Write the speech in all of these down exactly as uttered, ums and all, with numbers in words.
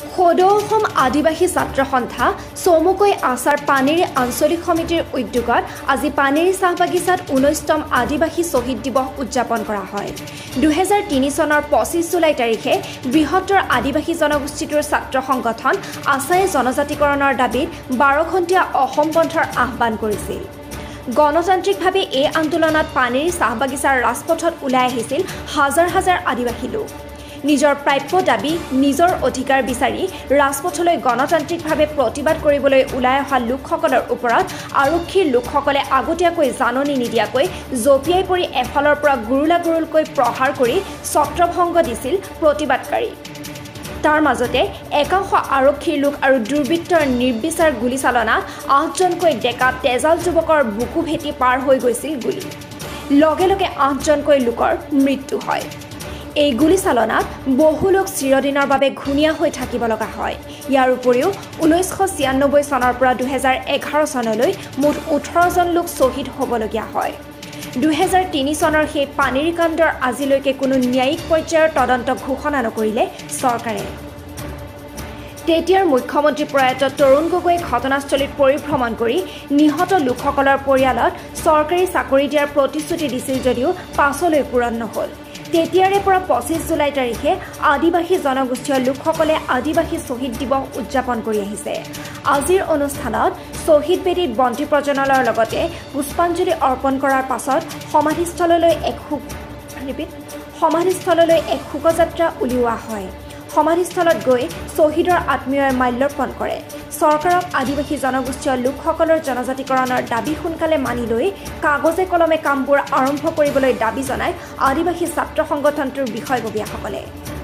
সদৌ অসম আদিবাসী ছাত্ৰ সন্থা চমুকৈ আচাৰ পানেৰী আঞ্চলিক সমিতিৰ উদ্যোগত আজি পানেৰী চাহ বাগিচাত ঊনৈশতম আদিবাসী শ্বহীদ দিৱস উদযাপন কৰা হয়। দুহেজাৰ তিনি চনৰ পঁচিছ জুলাই তাৰিখে বৃহত্তৰ আদিবাসী জনগোষ্ঠীটোৰ ছাত্ৰ সংগঠন আছায়ে জনজাতিকৰণৰ দাবীত বাৰ ঘণ্টীয়া অসম বন্ধৰ আহ্বান কৰিছিল। গণতান্ত্ৰিকভাৱে এই আন্দোলনত পানেৰী চাহ বাগিচাৰ ৰাজপথত ওলাই আহিছিল হাজাৰ হাজাৰ আদিবাসী লোক। নিজৰ প্ৰাপ্য দাবী নিজৰ অধিকাৰ বিচাৰি ৰাজপথলৈ গণতান্ত্ৰিকভাৱে প্ৰতিবাদ কৰিবলৈ ওলাই অহা লোকসকলৰ ওপৰত আৰক্ষীৰ লোকসকলে আগতীয়াকৈ জাননী নিদিয়াকৈ জঁপিয়াই পৰি এফালৰ পৰা গুৰুলা গুৰুলকৈ প্ৰহাৰ কৰি ছত্ৰভংগ দিছিল প্ৰতিবাদকাৰী। তাৰ মাজতে একাংশ আৰক্ষীৰ লোক আৰু দুৰ্বৃত্তৰ নিৰ্বিচাৰ গুলীচালনা আঠজনকৈ ডেকা তেজাল যুৱকৰ বুকু ভেটি পাৰ হৈ গৈছিল গুলী। লগে লগে আঠজনকৈ লোকৰ মৃত্যু হয়। এই গুলীচালনাত বহু লোক চিৰদিনৰ বাবে ঘূণীয়া হৈ থাকিব লগা হয়। ইয়াৰ উপৰিও ঊনৈছশ ছিয়ান্নব্বৈ চনৰ পৰা দুহেজাৰ এঘাৰ চনলৈ মুঠ ওঠৰজন লোক শ্বহীদ হ'বলগীয়া হয়। দুহেজাৰ তিনি চনৰ সেই পানেৰী কাণ্ডৰ আজিলৈকে কোনো ন্যায়িক পৰ্যায়ৰ তদন্ত ঘোষণা নকৰিলে চৰকাৰে। তেতিয়াৰ মুখ্যমন্ত্ৰী প্ৰয়াত তৰুণ গগৈ ঘটনাস্থলীত পৰিভ্ৰমণ কৰি নিহত লোকসকলৰ পৰিয়ালত চৰকাৰী চাকৰি দিয়াৰ প্ৰতিশ্ৰুতি দিছিল যদিও পাছলৈ পূৰণ নহ'ল। তেতিয়াৰে পৰা পঁচিছ জুলাই তাৰিখে আদিবাসী জনগোষ্ঠীয় লোকসকলে আদিবাসী শ্বহীদ দিৱস উদযাপন কৰি আহিছে। আজিৰ অনুষ্ঠানত শ্বহীদ বেদীত বন্তি প্ৰজ্বলনৰ লগতে পুষ্পাঞ্জলি অৰ্পণ কৰাৰ পাছত সমাধিস্থললৈ এক শোক সমাধিস্থললৈ এক শোকযাত্ৰা উলিওৱা হয়। সমাধিস্থলত গৈ শ্বহীদৰ আত্মীয়ই মাল্যৰ্পণ কৰে। চৰকাৰক আদিবাসী জনগোষ্ঠীয় লোকসকলৰ জনজাতিকৰণৰ দাবী সোনকালে মানি লৈ কাগজে কলমে কামবোৰ আৰম্ভ কৰিবলৈ দাবী জনায় আদিবাসী ছাত্ৰ সংগঠনটোৰ বিষয়ববীয়াসকলে।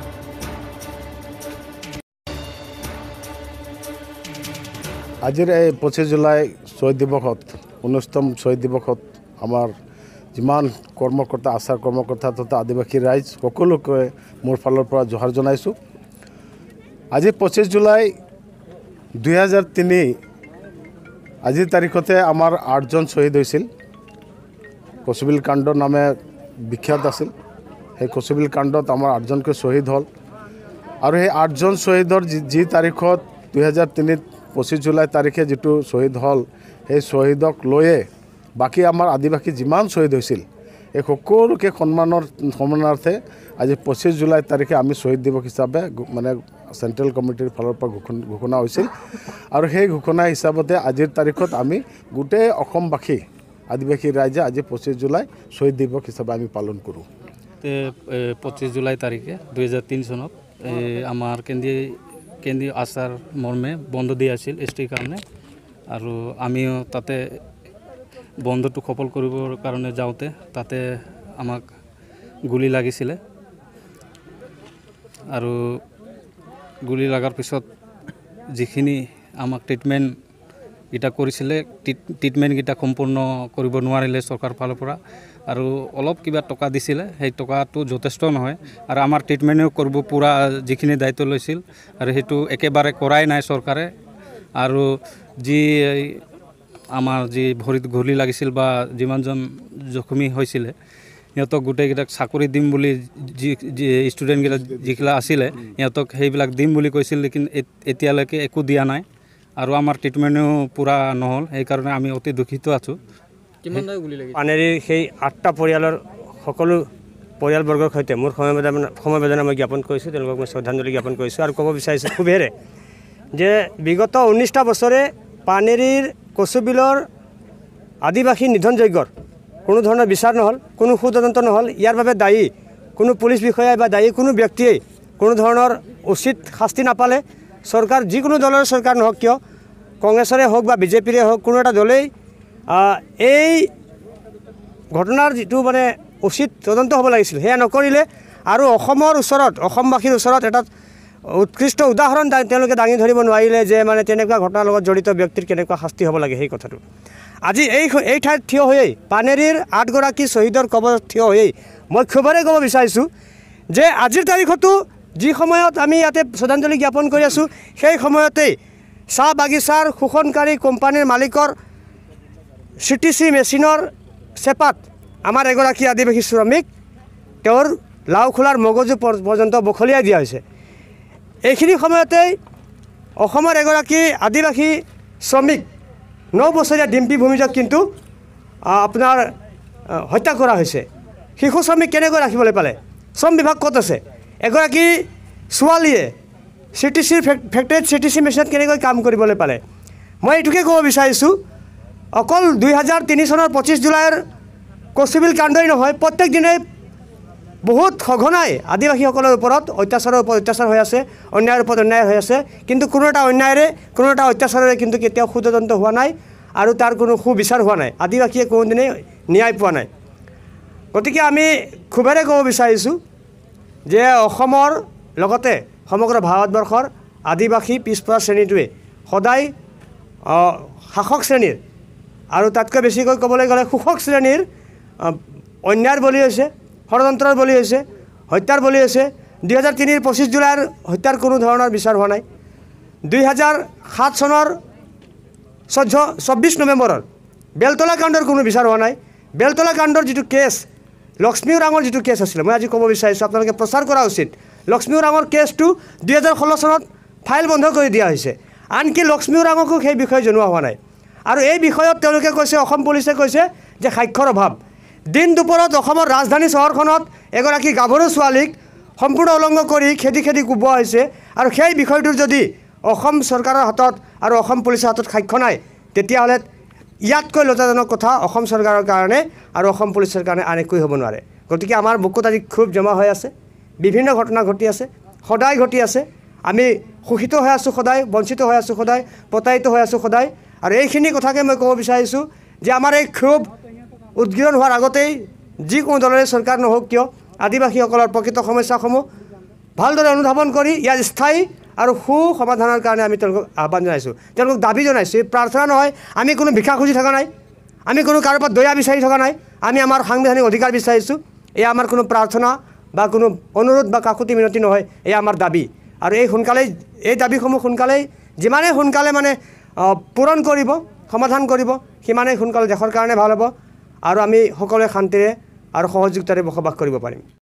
আজিৰ এই পঁচিছ জুলাই শ্বহীদ দিৱসত ঊনৈছতম শ্বহীদ দিৱসত আমাৰ যিমান কৰ্মকৰ্তা আচাৰ কৰ্মকৰ্তা তথা আদিবাসী ৰাইজ সকলোকে মোৰ ফালৰ পৰা জোহাৰ জনাইছোঁ। আজি পঁচিছ জুলাই দুহেজাৰ তিনি আজিৰ তাৰিখতে আমাৰ আঠজন শ্বহীদ হৈছিল। কচুবিল কাণ্ড নামে বিখ্যাত আছিল। সেই কচুবিল কাণ্ডত আমাৰ আঠজনকৈ শ্বহীদ হ'ল আৰু সেই আঠজন শ্বহীদৰ যি যি তাৰিখত দুহেজাৰ তিনিত পঁচিছ জুলাই তাৰিখে যিটো শ্বহীদ হ'ল সেই শ্বহীদক লৈয়ে বাকী আমাৰ আদিবাসী যিমান শ্বহীদ হৈছিল এই সকলোকে সন্মানৰ সন্মানাৰ্থে আজি পঁচিছ জুলাই তাৰিখে আমি শ্বহীদ দিৱস হিচাপে মানে চেণ্ট্ৰেল কমিটিৰ ফালৰ পৰা ঘোষণা হৈছিল আৰু সেই ঘোষণা হিচাপতে আজিৰ তাৰিখত আমি গোটেই অসমবাসী আদিবাসী ৰাইজে আজি পঁচিছ জুলাই শ্বহীদ দিৱস হিচাপে আমি পালন কৰোঁ। পঁচিছ জুলাই তাৰিখে দুহেজাৰ তিনি চনত আমাৰ কেন্দ্ৰীয় কেন্দ্ৰীয় আচাৰ মৰ্মে বন্ধ দিয়া আছিল এছ টিৰ কাৰণে আৰু আমিও তাতে বন্ধটো সফল কৰিবৰ কাৰণে যাওঁতে তাতে আমাক গুলি লাগিছিলে আৰু গুলি লগাৰ পিছত যিখিনি আমাক ট্ৰিটমেণ্ট এটা কৰিছিলে ট্ৰিটমেণ্টকেইটা সম্পূৰ্ণ কৰিব নোৱাৰিলে চৰকাৰ ফালৰ পৰা আৰু অলপ কিবা টকা দিছিলে সেই টকাটো যথেষ্ট নহয় আৰু আমাৰ ট্ৰিটমেণ্টো কৰিব পূৰা যিখিনি দায়িত্ব লৈছিল আৰু সেইটো একেবাৰে কৰাই নাই চৰকাৰে আৰু যি আমাৰ যি ভৰিত গুলি লাগিছিল বা যিমানজন জখমী হৈছিলে সিহঁতক গোটেইকেইটাক চাকৰি দিম বুলি যি ষ্টুডেণ্টকেইটা যিগিলা আছিলে সিহঁতক সেইবিলাক দিম বুলি কৈছিল, লেকিন এতিয়ালৈকে একো দিয়া নাই আৰু আমাৰ ট্ৰিটমেণ্টো পূৰা নহ'ল। সেইকাৰণে আমি অতি দুখিত আছোঁ। পানেৰীৰ সেই আঠটা পৰিয়ালৰ সকলো পৰিয়ালবৰ্গৰ সৈতে মোৰ সমবেদনা সমবেদনা মই জ্ঞাপন কৰিছোঁ, তেওঁলোকক মই শ্ৰদ্ধাঞ্জলি জ্ঞাপন কৰিছোঁ আৰু ক'ব বিচাৰিছোঁ খুবেৰে যে বিগত ঊনৈছটা বছৰে পানেৰীৰ কচুবিলৰ আদিবাসী নিধনযজ্ঞৰ কোনো ধৰণৰ বিচাৰ নহ'ল, কোনো সুতদন্ত নহ'ল। ইয়াৰ বাবে দায়ী কোনো পুলিচ বিষয়াই বা দায়ী কোনো ব্যক্তিয়েই কোনো ধৰণৰ উচিত শাস্তি নাপালে। চৰকাৰ যিকোনো দলৰ চৰকাৰ নহওক কিয়, কংগ্ৰেছৰে হওক বা বিজেপিৰে হওক, কোনো এটা দলেই এই ঘটনাৰ যিটো মানে উচিত তদন্ত হ'ব লাগিছিল সেয়া নকৰিলে আৰু অসমৰ ওচৰত অসমবাসীৰ ওচৰত এটা উৎকৃষ্ট উদাহৰণ তেওঁলোকে দাঙি ধৰিব নোৱাৰিলে যে মানে তেনেকুৱা ঘটনাৰ লগত জড়িত ব্যক্তিৰ কেনেকুৱা শাস্তি হ'ব লাগে সেই কথাটো। আজি এই এই ঠাইত থিয় হৈয়েই পানেৰীৰ আঠগৰাকী শ্বহীদৰ কবলত থিয় হৈয়েই মই খুবেৰে ক'ব বিচাৰিছোঁ যে আজিৰ তাৰিখতো যি সময়ত আমি ইয়াতে শ্ৰদ্ধাঞ্জলি জ্ঞাপন কৰি আছোঁ সেই সময়তেই চাহ বাগিচাৰ শোষণকাৰী কোম্পানীৰ মালিকৰ চি টি চি মেচিনৰ চেপাত আমাৰ এগৰাকী আদিবাসী শ্ৰমিক তেওঁৰ লাও খোলাৰ মগজু পৰ্যন্ত বখলিয়াই দিয়া হৈছে। এইখিনি সময়তেই অসমৰ এগৰাকী আদিবাসী শ্ৰমিক ন বছৰীয়া ডিম্পী ভূমিজক কিন্তু আপোনাৰ হত্যা কৰা হৈছে। শিশু শ্ৰমিক কেনেকৈ ৰাখিবলৈ পালে? শ্ৰম বিভাগ ক'ত আছে? এগৰাকী ছোৱালীয়ে চি টি চিৰ ফেক্টৰীত চি টি চি মেচিনত কেনেকৈ কাম কৰিবলৈ পালে? মই এইটোকে ক'ব বিচাৰিছোঁ, অকল দুই হাজাৰ তিনি চনৰ পঁচিছ জুলাইৰ কচুবিল কাণ্ডই নহয়, প্ৰত্যেক দিনাই বহুত সঘনাই আদিবাসীসকলৰ ওপৰত অত্যাচাৰৰ ওপৰত অত্যাচাৰ হৈ আছে, অন্যায়ৰ ওপৰত অন্যায় হৈ আছে। কিন্তু কোনো এটা অন্যায়ৰে কোনো এটা অত্যাচাৰেৰে কিন্তু কেতিয়াও সুতদন্ত হোৱা নাই আৰু তাৰ কোনো সুবিচাৰ হোৱা নাই। আদিবাসীয়ে কোনোদিনেই ন্যায় পোৱা নাই। গতিকে আমি খুবেৰে ক'ব বিচাৰিছোঁ যে অসমৰ লগতে সমগ্ৰ ভাৰতবৰ্ষৰ আদিবাসী পিছপৰা শ্ৰেণীটোৱে সদায় শাসক শ্ৰেণীৰ আৰু তাতকৈ বেছিকৈ ক'বলৈ গ'লে শোষক শ্ৰেণীৰ অন্যায়ৰ বলি হৈছে, ষড়যন্ত্ৰৰ বলি হৈছে, হত্যাৰ বলি হৈছে। দুই হাজাৰ তিনিৰ পঁচিছ জুলাইৰ হত্যাৰ কোনো ধৰণৰ বিচাৰ হোৱা নাই। দুই হাজাৰ সাত চনৰ চৈধ্য চৌব্বিছ নৱেম্বৰৰ বেলতলা কাণ্ডৰ কোনো বিচাৰ হোৱা নাই। বেলতলা কাণ্ডৰ যিটো কেছ, লক্ষ্মী ওৰাঙৰ যিটো কেছ আছিলে, মই আজি ক'ব বিচাৰিছোঁ আপোনালোকে প্ৰচাৰ কৰা উচিত। লক্ষ্মী ওৰাঙৰ কেছটো দুই হাজাৰ ষোল্ল চনত ফাইল বন্ধ কৰি দিয়া হৈছে। আনকি লক্ষ্মী ওৰাঙকো সেই বিষয়ে জনোৱা হোৱা নাই। আৰু এই বিষয়ত তেওঁলোকে কৈছে, অসম পুলিচে কৈছে যে সাক্ষৰ অভাৱ। দিন দুপৰত অসমৰ ৰাজধানী চহৰখনত এগৰাকী গাভৰু ছোৱালীক সম্পূৰ্ণ উলংঘ কৰি খেদি খেদি কোবোৱা হৈছে। আৰু সেই বিষয়টোৰ যদি অসম চৰকাৰৰ হাতত আৰু অসম পুলিচৰ হাতত সাক্ষ্য নাই, তেতিয়াহ'লে ইয়াতকৈ লজ্জাজনক কথা অসম চৰকাৰৰ কাৰণে আৰু অসম পুলিচৰ কাৰণে আন একোৱেই হ'ব নোৱাৰে। গতিকে আমাৰ বুকুত আজি ক্ষোভ জমা হৈ আছে, বিভিন্ন ঘটনা ঘটি আছে, সদায় ঘটি আছে। আমি শোষিত হৈ আছোঁ সদায়, বঞ্চিত হৈ আছোঁ সদায়, প্ৰতাৰিত হৈ আছোঁ সদায়। আৰু এইখিনি কথাকে মই ক'ব বিচাৰিছোঁ যে আমাৰ এই ক্ষোভ উদ্গীৰণ হোৱাৰ আগতেই যিকোনো দলৰে চৰকাৰ নহওক কিয়, আদিবাসীসকলৰ প্ৰকৃত সমস্যাসমূহ ভালদৰে অনুধাৱন কৰি ইয়াৰ স্থায়ী আৰু সু সমাধানৰ কাৰণে আমি তেওঁলোকক আহ্বান জনাইছোঁ, তেওঁলোকক দাবী জনাইছোঁ। এই প্ৰাৰ্থনা নহয়, আমি কোনো ভিক্ষা খুজি থকা নাই, আমি কোনো কাৰোবাৰ পৰা দয়া বিচাৰি থকা নাই, আমি আমাৰ সাংবিধানিক অধিকাৰ বিচাৰিছোঁ। এয়া আমাৰ কোনো প্ৰাৰ্থনা বা কোনো অনুৰোধ বা কাকুতি মিনতি নহয়, এয়া আমাৰ দাবী। আৰু এই সোনকালেই এই দাবীসমূহ সোনকালেই যিমানেই সোনকালে মানে পূৰণ কৰিব, সমাধান কৰিব, সিমানেই সোনকালে দেশৰ কাৰণে ভাল হ'ব আৰু আমি সকলোৱে শান্তিৰে আৰু সহযোগিতাৰে বসবাস কৰিব পাৰিম।